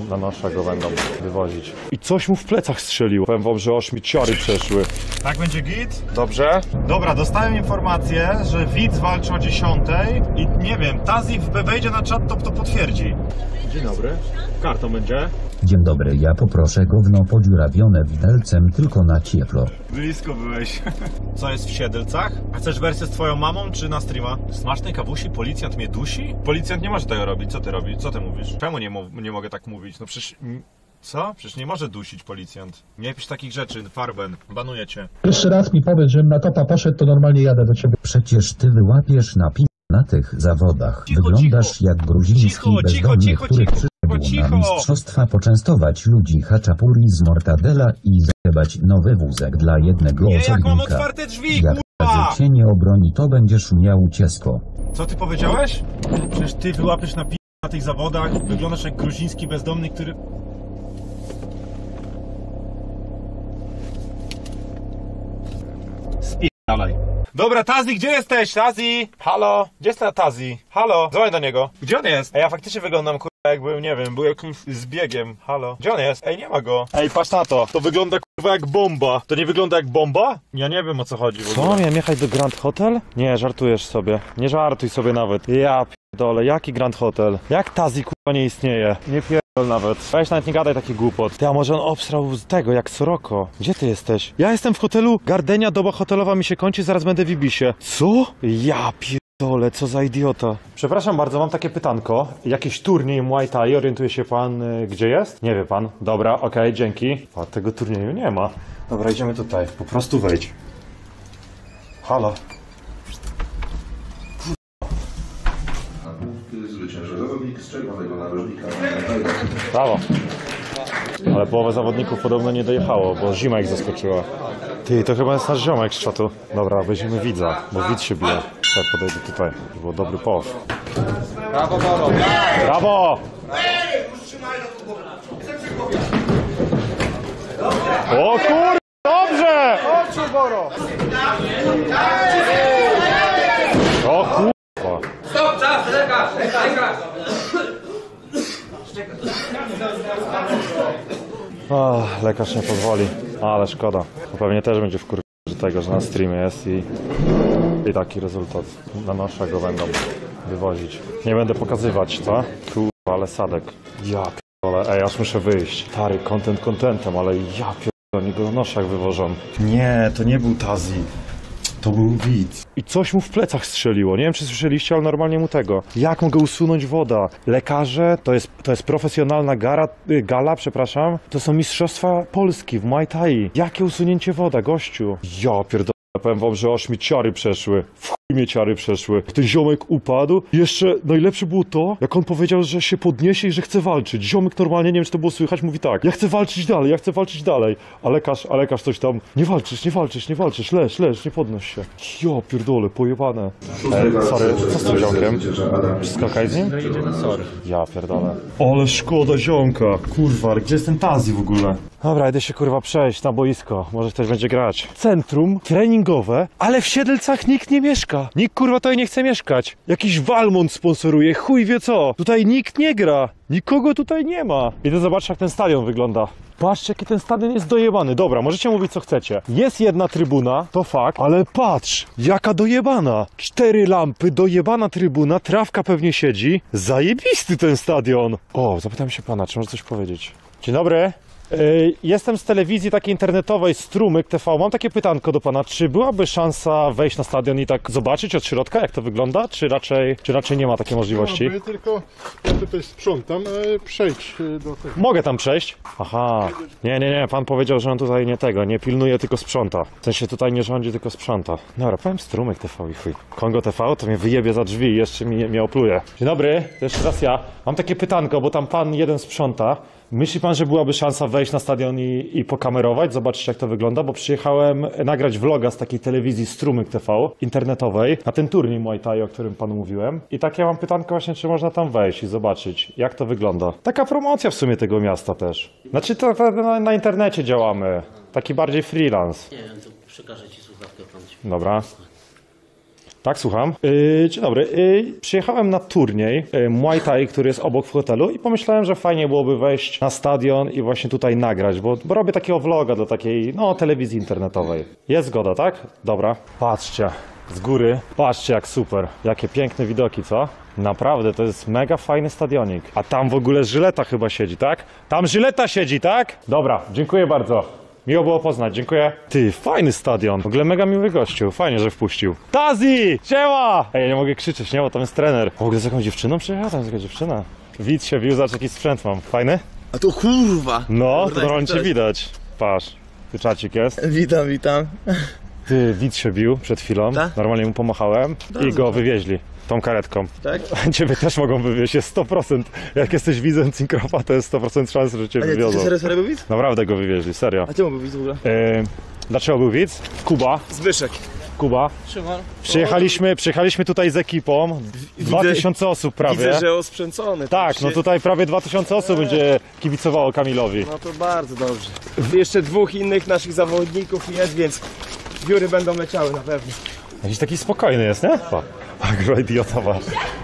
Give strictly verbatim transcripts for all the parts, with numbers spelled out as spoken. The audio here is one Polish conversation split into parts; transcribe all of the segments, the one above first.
Na nosza go będą wywozić. I coś mu w plecach strzelił. Powiem wam, że aż mi ciary przeszły. Tak będzie git? Dobrze? Dobra, dostałem informację, że widz walczy o dziesiątej i nie wiem, Tazi wejdzie na czat, to to potwierdzi. Dzień dobry. Kartą będzie? Dzień dobry, ja poproszę gówno podziurawione widelcem tylko na ciepło. Blisko byłeś. Co jest w Siedlcach? A chcesz wersję z twoją mamą czy na streama? Smacznej kawusi, policjant mnie dusi? Policjant nie może tego robić, co ty robisz? Co ty mówisz? Czemu nie, nie mogę tak mówić? No przecież... Co? Przecież nie może dusić policjant. Nie pisz takich rzeczy, Farben. Banuję cię. Jeszcze raz mi powiedz, żebym na topa poszedł, to normalnie jadę do ciebie. Przecież ty wyłapiesz na pi... na tych zawodach. Cicho, Wyglądasz cicho. jak gruziński Cicho, bezdomny, cicho, który cicho, przyszedł cicho. na mistrzostwa poczęstować ludzi haczapuri z mortadela i zajebać nowy wózek dla jednego Nie, osobnika. jak mam otwarte drzwi, Jak kurwa! Tazy cię nie obroni, to będziesz miał ciasko. Co ty powiedziałeś? Przecież ty wyłapiesz na pi... na tych zawodach. Wyglądasz jak gruziński bezdomny, który... Dalej. Dobra, Tazi, gdzie jesteś? Tazi! Halo? Gdzie jest ta Tazi? Halo? Dzwoń do niego. Gdzie on jest? Ej, ja faktycznie wyglądam, kurwa, jakbym, nie wiem, był jakimś zbiegiem. Halo? Gdzie on jest? Ej, nie ma go. Ej, patrz na to. To wygląda, kurwa, jak bomba. To nie wygląda jak bomba? Ja nie wiem, o co chodzi w ogóle. Co? Miałem jechać do Grand Hotel? Nie, żartujesz sobie. Nie żartuj sobie nawet. Ja pierdolę, jaki Grand Hotel? Jak Tazi, kurwa, nie istnieje? Nie pierdol nawet. Weź nawet nie gadaj takich głupot. Ty, a może on obsrał z tego, jak Soroko? Gdzie ty jesteś? Ja jestem w hotelu Gardenia, doba hotelowa mi się kończy, zaraz będę w Ibisie. Co? Ja pierdolę, co za idiota. Przepraszam bardzo, mam takie pytanko. Jakiś turniej Muay Thai, orientuje się pan, y, gdzie jest? Nie wie pan. Dobra, okej, okay, dzięki. A tego turnieju nie ma. Dobra, idziemy tutaj. Po prostu wejdź. Halo. Zwycięży zawodnik z czerwonego narożnika. Brawo. Ale połowa zawodników podobno nie dojechało, bo zima ich zaskoczyła. Ty, to chyba jest nasz ziomek z czatu. Dobra, weźmiemy widza, bo widz się bije. Tak, podejdę tutaj. To był dobry pow. Brawo, Boro! Brawo! O kur... Dobrze! Chodź, Boro! O kur... Stop, czas, lekarz, lekarz! O, lekarz nie pozwoli. Ale szkoda. To pewnie też będzie wkur... tego, że na streamie jest i... I taki rezultat. Na nosza go będą wywozić. Nie będę pokazywać, co? Kurwa, ale sadek. Ja pierdolę. Ej, aż muszę wyjść. Stary, content contentem, ale ja pierdolę, oni go na noszach wywożą. Nie, to nie był Tazi. To był widz. I coś mu w plecach strzeliło. Nie wiem, czy słyszeliście, ale normalnie mu tego. Jak mogę usunąć woda? Lekarze, to jest, to jest profesjonalna gara, gala, przepraszam. To są mistrzostwa Polski w Muay Thai. Jakie usunięcie woda, gościu? Ja pierdolę. Powiem wam, że aż mi ciary przeszły. W chuj mnie ciary przeszły. Ten ziomek upadł. Jeszcze najlepsze było to, jak on powiedział, że się podniesie i że chce walczyć. Ziomek normalnie, nie wiem, czy to było słychać, mówi tak: ja chcę walczyć dalej, ja chcę walczyć dalej. A lekarz, a lekarz coś tam: nie walczysz, nie walczysz, nie walczysz, leż, leż, nie podnoś się. Ja pierdolę, pojebane. E, sorry, co z tym ziomkiem? Wszystko okej z nim? Sorry. Ja pierdolę. Ale szkoda ziomka. Kurwa, ale gdzie jest ten Tazi w ogóle? Dobra, idę się kurwa przejść na boisko. Może ktoś będzie grać. Centrum treningowe, ale w Siedlcach nikt nie mieszka. Nikt kurwa tutaj nie chce mieszkać. Jakiś Walmont sponsoruje, chuj wie co. Tutaj nikt nie gra. Nikogo tutaj nie ma. Idę zobaczyć, jak ten stadion wygląda. Patrzcie, jaki ten stadion jest dojebany. Dobra, możecie mówić, co chcecie. Jest jedna trybuna, to fakt, ale patrz, jaka dojebana. Cztery lampy, dojebana trybuna, trawka pewnie siedzi. Zajebisty ten stadion. O, zapytam się pana, czy może coś powiedzieć. Dzień dobry. Jestem z telewizji takiej internetowej Strumyk T V. Mam takie pytanko do pana. Czy byłaby szansa wejść na stadion i tak zobaczyć od środka, jak to wygląda? Czy raczej, czy raczej nie ma takiej możliwości? No, tylko ja tutaj sprzątam, przejdź do tego. Mogę tam przejść? Aha. Nie, nie, nie. Pan powiedział, że on tutaj nie tego, nie pilnuje, tylko sprząta. W sensie tutaj nie rządzi, tylko sprząta. Dobra, powiem Strumyk T V i chuj. Kongo T V to mnie wyjebie za drzwi i jeszcze mnie, mnie opluje. Dzień dobry, to jeszcze raz ja. Mam takie pytanko, bo tam pan jeden sprząta. Myśli pan, że byłaby szansa wejść na stadion i, i pokamerować, zobaczyć, jak to wygląda? Bo przyjechałem nagrać vloga z takiej telewizji Strumyk T V internetowej na ten turniej Muay Thai, o którym panu mówiłem. I takie mam pytanko właśnie, czy można tam wejść i zobaczyć, jak to wygląda. Taka promocja w sumie tego miasta też. Znaczy to, to na, na internecie działamy. Taki bardziej freelance. Nie wiem, to przekażę ci słuchawkę pan ci. Dobra. Tak, słucham. Yy, dzień dobry. Yy, przyjechałem na turniej yy, Muay Thai, który jest obok w hotelu i pomyślałem, że fajnie byłoby wejść na stadion i właśnie tutaj nagrać, bo, bo robię takiego vloga do takiej, no, telewizji internetowej. Jest zgoda, tak? Dobra. Patrzcie, z góry. Patrzcie, jak super. Jakie piękne widoki, co? Naprawdę, to jest mega fajny stadionik. A tam w ogóle Żyleta chyba siedzi, tak? Tam Żyleta siedzi, tak? Dobra, dziękuję bardzo. Miło było poznać, dziękuję. Ty, fajny stadion. W ogóle mega miły gościu. Fajnie, że wpuścił. Tazi! Siema! Ej, ja nie mogę krzyczeć, nie? Bo tam jest trener. W ogóle z jakąś dziewczyną przyjechała? Tam jest jakaś dziewczyna. Widz się wił, zobacz jaki sprzęt mam. Fajny? A to kurwa! No, to normalnie cię widać. Patrz, tu czacik jest. Witam, witam. Ty, widz się bił przed chwilą. Tak? Normalnie mu pomachałem i go wywieźli. Tą karetką. Tak? Ciebie też mogą wywieźć, jest sto procent. Jak jesteś widzem Cinkrofa, to jest sto procent szans, że cię A nie, ty wywiozą. serio, serio był widz? Naprawdę go wywieźli, serio. A czemu był widz w ogóle? Yy, dlaczego był widz? Kuba. Zbyszek. Kuba. Szymon. Przyjechaliśmy, przyjechaliśmy tutaj z ekipą. Dwa tysiące osób prawie. Widzę, że osprzęcony. Tak, no tutaj prawie dwa tysiące osób będzie kibicowało Kamilowi. No to bardzo dobrze. Jeszcze dwóch innych naszych zawodników jest, więc wióry będą leciały na pewno. Jakiś taki spokojny jest, nie? Pa. Agro idiotowa.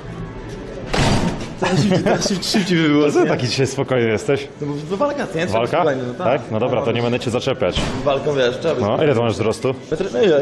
Szybciej by było. Co taki dzisiaj spokojny jesteś? No bo walka, nie? Trzeba Walka? spokojnie, no Tak? No dobra, to nie będę cię zaczepiać. Walką wiesz, trzeba być. No, ile to masz wzrostu? Metr, no ile?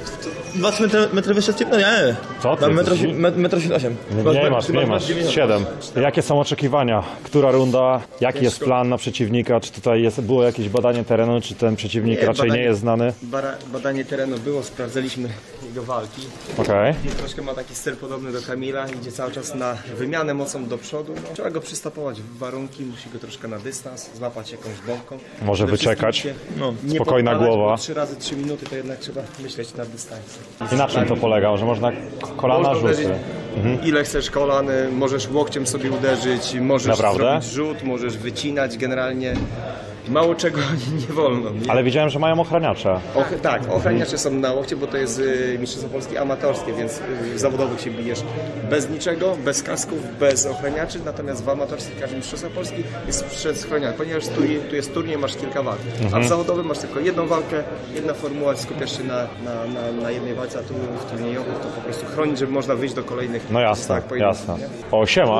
dwa metry wyższy od ciebie? No nie. Co ty? Mam metr jesteś- siedemdziesiąt osiem. Nie, nie masz, nie masz. siedem. Jakie są oczekiwania? Która runda? Jaki jest plan na przeciwnika? Czy tutaj jest, było jakieś badanie terenu? Czy ten przeciwnik Nie, raczej nie badanie- jest znany? Bara, badanie terenu było, sprawdzaliśmy jego walki. Okej. I troszkę ma taki styl podobny do Kamila, idzie cały czas na wymianę mocą do przodu. No, trzeba go przystopować w warunki, musi go troszkę na dystans, złapać jakąś bombką. Może Przede wyczekać. wszystkim się no, nie Spokojna podpalać, głowa. bo Trzy razy trzy minuty to jednak trzeba myśleć na dystansie. I na czym to polega? Że można kolana Można uderzyć, rzuty? ile chcesz kolan, możesz łokciem sobie uderzyć, możesz Naprawdę? zrobić rzut, możesz wycinać generalnie. Mało czego nie wolno. Nie? Ale widziałem, że mają ochraniacze. Och, tak, ochraniacze są na łokcie, bo to jest y, Mistrzostwo Polskie amatorskie, więc y, w zawodowych się bijesz bez niczego, bez kasków, bez ochraniaczy, natomiast w amatorskim każdy Mistrzostwo Polski jest przez ochraniaczy, ponieważ tu, tu jest turniej, masz kilka walk, a w zawodowym masz tylko jedną walkę, jedna formuła, skupiasz się na, na, na, na jednej walce, a tu w turniejowych to po prostu chronić, żeby można wyjść do kolejnych. No jasne, tak, pojedynków, jasne. nie? O, siema.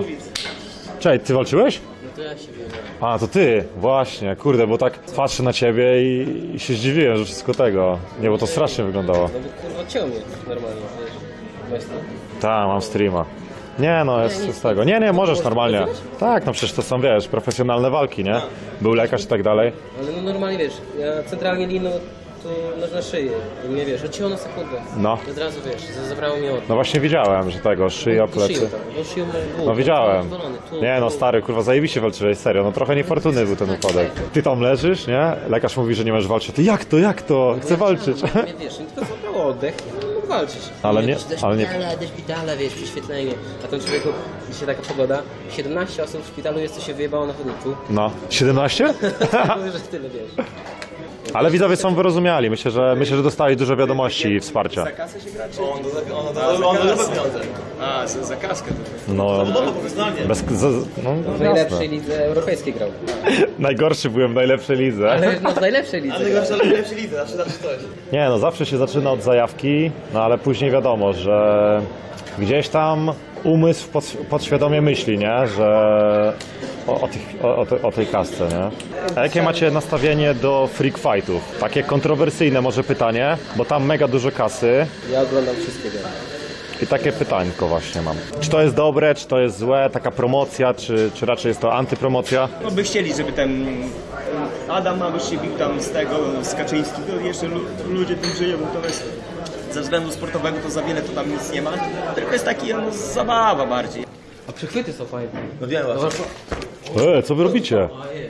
Cześć, ty walczyłeś? No to ja się wiem. A, to ty, właśnie, kurde, bo tak patrzę na ciebie i, i się zdziwiłem, że wszystko tego. Nie, bo to strasznie wyglądało. No bo kurwa ciągnie normalnie, wiesz. Weź to. Tak, mam streama. Nie, no jest z tego. Nie, nie, możesz normalnie. Tak, no przecież to są, wiesz, profesjonalne walki, nie? Był lekarz i tak dalej. Ale no normalnie wiesz, ja centralnie lino tu noż na szyję i mnie wiesz, odcięło na sekundę. No. I od razu wiesz, z- zabrało mi oddech. No właśnie widziałem, że tego, szyja, plecy. Szyją tam, no szyją moją głowę. No widziałem. Zwolony, tu, Nie no tu. stary, kurwa zajebiście walczyłeś, serio, no trochę niefortunny był ten upadek. Ty tam leżysz, nie? Lekarz mówi, że nie możesz walczyć. Ty jak to, jak to? Chcę walczyć. No, mnie, wiesz, mi tylko zabrało oddech i mógł walczyć. Ale I nie- do ale nie- szpitala, do szpitala, wiesz, prześwietlenie. A tam człowieku, dzisiaj taka pogoda, siedemnaście osób w szpitalu jest, co się wyjebało na chodniku. No. siedemnaście? Mówię, że tyle, wiesz. Ale widzowie są wyrozumiali. Myślę, że myślę, że dostali dużo wiadomości i wsparcia. Za kasę się gra, czy? On do, on do, on do, pieniądze. A, za, za kaskę to. No. Bez, z, no, W jasne. najlepszej lidze europejskiej grał. Najgorszy byłem w najlepszej lidze. Ale no w najlepszej lidze. grał. Ale najlepszy lidze, zawsze zawsze coś. Nie no, zawsze się zaczyna od zajawki, no ale później wiadomo, że gdzieś tam umysł pod, podświadomie myśli, nie? Że o, o, tych, o, o, te, o tej kasce, nie? A jakie macie nastawienie do freak fightów? Takie kontrowersyjne może pytanie, bo tam mega dużo kasy Ja oglądam wszystkie gry. i takie pytańko właśnie mam. Czy to jest dobre, czy to jest złe, taka promocja, czy, czy raczej jest to antypromocja? No by chcieli, żeby ten Adam Małysz się bił tam z tego, z Kaczyńskiego, jeszcze lu- ludzie tym żyją, natomiast ze względu sportowego to za wiele to tam nic nie ma, tylko jest taki no, zabawa bardziej. A przechwyty są fajne. No wiem No, właśnie. E, co wy robicie?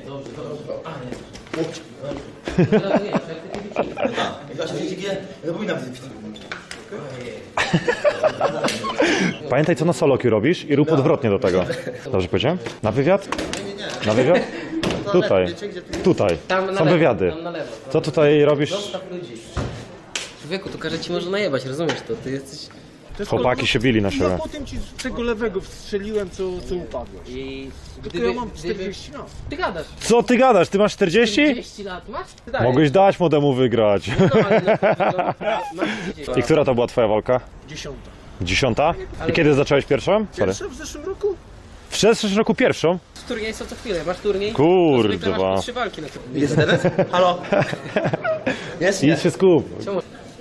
Pamiętaj, co na solokiu robisz i rób odwrotnie do tego. Dobrze powiedziałem? Na wywiad? Na wywiad? Tutaj. Tutaj. Tam na Są lewo, wywiady. tam na lewo. Co tutaj robisz? Zostaw ludzi. Człowieku, to każe ci może najebać, rozumiesz to? Ty jesteś... Chłopaki się bili na siebie. No potem ci z tego lewego wstrzeliłem, co, co upadłeś. I... Tylko ja mam czterdzieści lat. Ty gadasz. Co ty gadasz? Ty masz czterdzieści? czterdzieści lat masz? Ty dajesz. Mogłeś dać młodemu wygrać. No, ale no, no, no, masz trzydzieści. I która to była twoja walka? Dziesiąta. Dziesiąta? I kiedy zacząłeś pierwszą? Sorry. Pierwsze w zeszłym roku? W zeszłym roku pierwszą? Turniej są co chwilę, masz turniej? Kurde, Zwykle masz ba. po trzy walki na to. Jest teraz? Halo? Jest? Idź się skup. Czemu?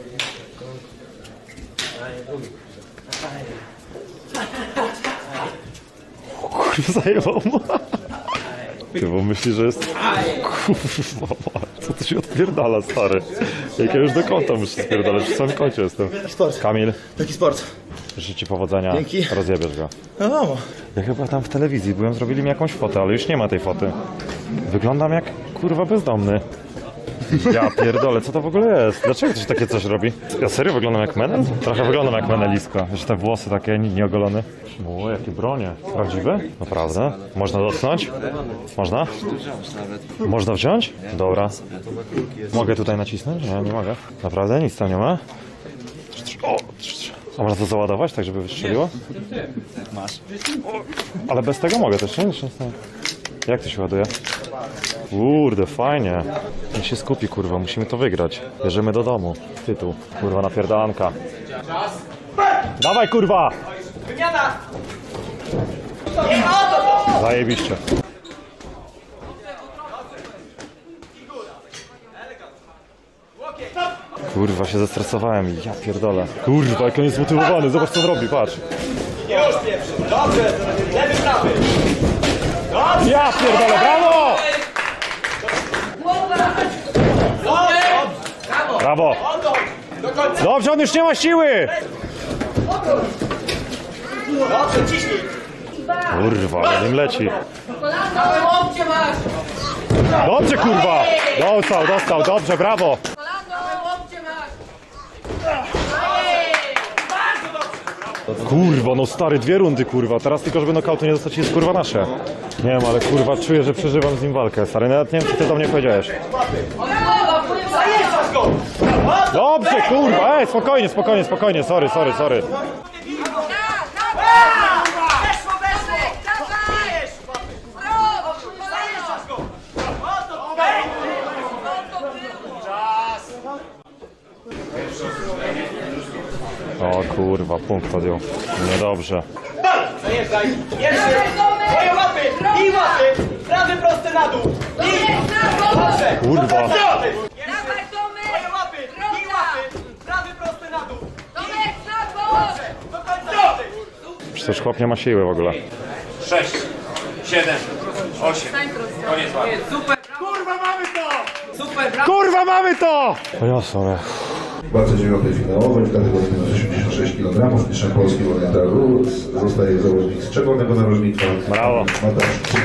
Kurwa, zajebał mu. Ty, bo myślisz, że jest... Kurwa, co ty się odpierdala, stary? Jak ja już do kąta muszę spierdalać, w samym kącie jestem. Sport. Kamil, Taki sport. życzę ci powodzenia. Dzięki. Rozjebiesz go. No mamo. Ja chyba tam w telewizji byłem, zrobili mi jakąś fotę, ale już nie ma tej foty. Wyglądam jak kurwa bezdomny. Ja pierdolę, co to w ogóle jest? Dlaczego ktoś takie coś robi? Ja serio wyglądam jak menel? Trochę wyglądam jak menelisko. Jeszcze te włosy takie nie- nieogolone. O, jakie bronie. Prawdziwe? Naprawdę? Można dotknąć? Można? Można wziąć? Dobra. Mogę tutaj nacisnąć? Nie, nie mogę. Naprawdę? Nic tam nie ma? O! A można to załadować, tak żeby wystrzeliło? Masz. Ale bez tego mogę też, nie? Jeszcze nic nie- Jak to się ładuje? Kurde, fajnie. Niech się skupi, kurwa, musimy to wygrać. Bierzemy do domu. Tytuł. Kurwa, napierdalanka. Dawaj, kurwa! Wymiana! Zajebiście. Kurwa, się zestresowałem. Ja pierdolę. Kurwa, jak on jest zmotywowany. Zobacz, co zrobi, patrz. Już pierwszy. Dobrze. Lewy, prawy. Ja pierdolę, brawo! Brawo! Dobrze, on już nie ma siły! Dobrze, ciśnij. Kurwa, ale nim leci. Dobrze, kurwa! Dostał, dostał, dobrze, brawo! Kurwa, no stary, dwie rundy, kurwa. Teraz tylko, żeby nokautu nie dostać, jest kurwa nasze. Nie wiem, ale kurwa, czuję, że przeżywam z nim walkę. Stary, nawet nie wiem, co ty do mnie powiedziałeś. Zajeżdżasz go. Dobrze, kurwa, ej, spokojnie, spokojnie, spokojnie, sorry, sorry, sorry. Weszło, weszło. Bijesz. Zajeżdżasz go. O kurwa, punkt podjął. Niedobrze. Zajeżdżaj. Pierwszy. Moje łapy. I łapy. Prawy prosty na dół. I. Dobrze. Kurwa. Dawaj, moje łapy. I łapy. Prawy prosty na dół. Dobrze. Do końca. Przecież chłop nie ma siły w ogóle. sześć, siedem, osiem. Koniec walki. Kurwa, mamy to. Kurwa, mamy to! O ja sobie. W walce dziewiątej finałowej w kategorii minus osiemdziesiąt sześć kilogramów mistrzem Polski w orientalu zostaje zawodnik z czerwonego narożnika. Brawo. Mateusz.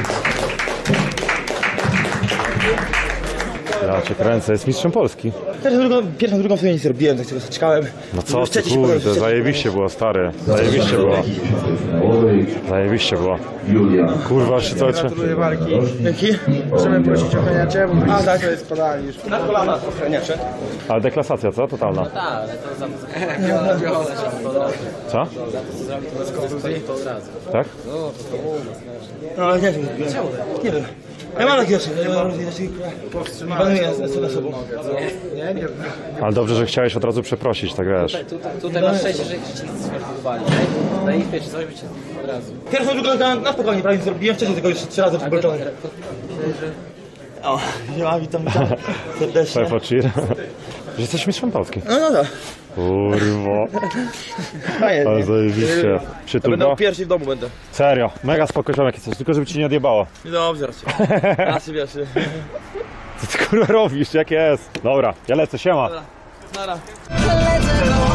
Ja cię kręcę, jest mistrzem Polski. Pierwszą, drugą, pierwszą, drugą sobie nie zrobiłem, tak tego czekałem. No co ty, kurde, zajebiście było, stary. Zajebiście było. dziesiątej finałowej Zajebiście było. Julia. Kurwa, jeszcze cały czas. Dzięki. Możemy prosić ochroniacze, bo a, tak, to jest podali już. Na kolana ochroniacze. Ale deklasacja, co? Totalna. Tak, ale to za to od razu. Co? Zrobi to od razu. Tak? No ale nie wiem, nie wiem. Ja mam takie rzeczy, ja mam takie rzeczy, panuję na sobą. Nie, nie wiem. Ale dobrze, że chciałeś od razu przeprosić, tak wiesz. Tutaj, tutaj masz szczęście, że ci sfalkowali. Na ich czy coś by cię od razu. Pierwszą, drugą na, na spokojnie prawie zrobiłem, wcześniej tylko już trzy razy przygotowane. O, nie ma, witam, witam serdecznie. Szefo cheer. Że jesteś mistrzem Polski. No, no, no. Kurwa. Fajnie, Ale nie? zajebiście. Ja Przytul będę go? pierwszy w domu będę. Serio, mega spoko ziomek jesteś, tylko żeby ci nie odjebało. Dobrze, raczej. Wiesz, Co ty kurwa robisz, jak jest? Dobra, ja lecę, siema. nara. Let's go.